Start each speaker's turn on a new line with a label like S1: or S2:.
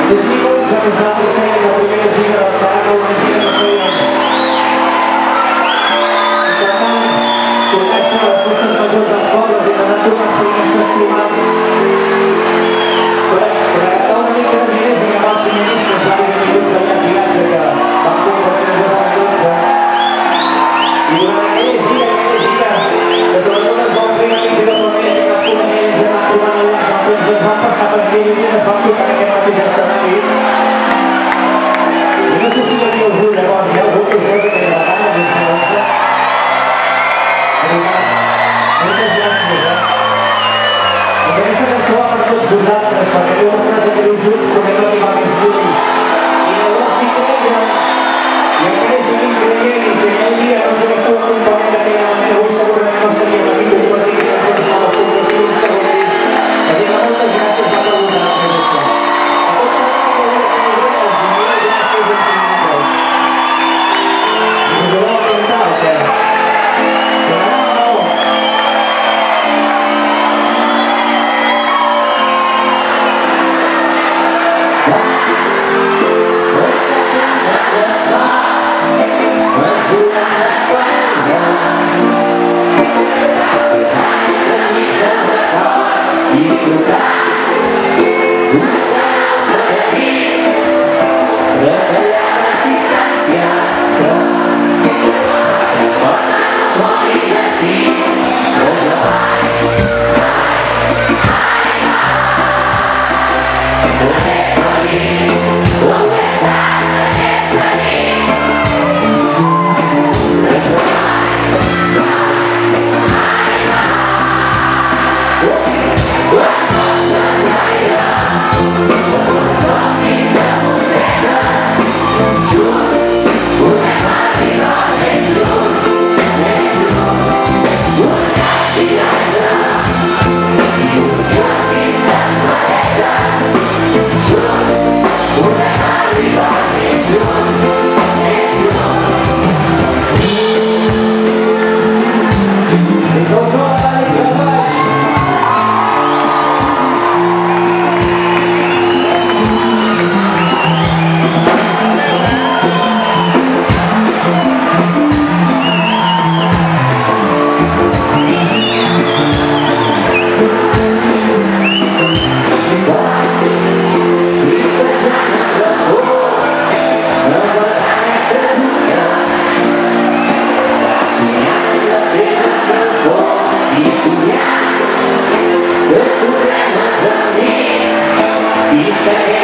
S1: 2011 nosaltres fèiem la primera gira del Serrano, una gira que fèiem intentant conèixer les festes majors dels pobles, intentant trobar els primers festivals per agafar una mica de diners i agafar el primer disc que es va dir Benvinguts al Llarg Viatge que vam compartir el 2012 i durant aquella gira que sobretot ens va omplir amics i de família que hem anat coneixent i ens hem anat trobant al llarg del temps, ens vam passar per aquí i ens vam tocar en aquest mateix escenari. I no sé si hi havia algú llavors, hi ha algú que us posa que de ganes us comença. Moltes gràcies, Perquè aquesta cançó va per tots vosaltres, perquè diu una frase que diu junts podem arribar més lluny. I llavors si creien, i encara seguim creient, i si aquell dia no ens haguéssiu acompanyat d'aquella manera, avui segurament no seríem aquí compartint cançons noves, compartint un segon disc. Així que moltes gràcies per vosaltres això. A tots els que heu vingut els mil gràcies infinites. I us ho vau cantar, o què? Sonarà o no?
S2: Say